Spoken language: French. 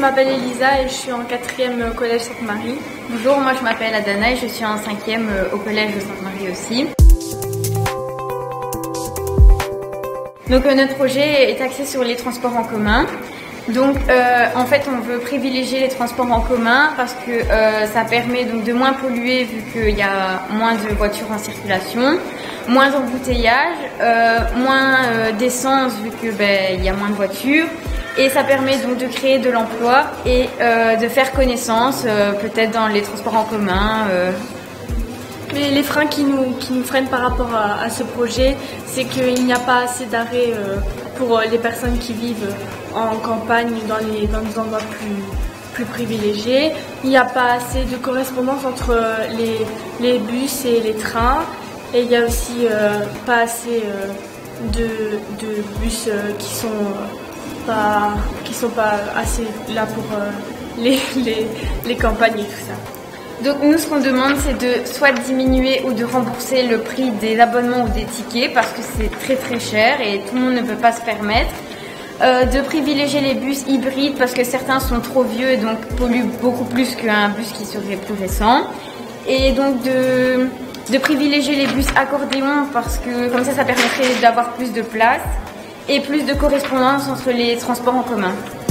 m'appelle Elisa et je suis en 4e au collège Sainte-Marie. Bonjour, moi je m'appelle Adana et je suis en 5e au collège de Sainte-Marie aussi. Donc notre projet est axé sur les transports en commun. Donc en fait on veut privilégier les transports en commun parce que ça permet donc de moins polluer vu qu'il y a moins de voitures en circulation, moins d'embouteillage, moins d'essence vu que il y a moins de voitures, et ça permet donc de créer de l'emploi et de faire connaissance peut-être dans les transports en commun. Mais les freins qui nous freinent par rapport à ce projet, c'est qu'il n'y a pas assez d'arrêts pour les personnes qui vivent en campagne, dans des endroits plus privilégiés. Il n'y a pas assez de correspondance entre les bus et les trains. Et il y a aussi pas assez de bus qui sont pas assez là pour les campagnes et tout ça. Donc nous, ce qu'on demande, c'est de soit diminuer ou de rembourser le prix des abonnements ou des tickets parce que c'est très très cher et tout le monde ne peut pas se permettre. De privilégier les bus hybrides parce que certains sont trop vieux et donc polluent beaucoup plus qu'un bus qui serait plus récent. Et donc de privilégier les bus accordéons parce que comme ça permettrait d'avoir plus de place et plus de correspondance entre les transports en commun.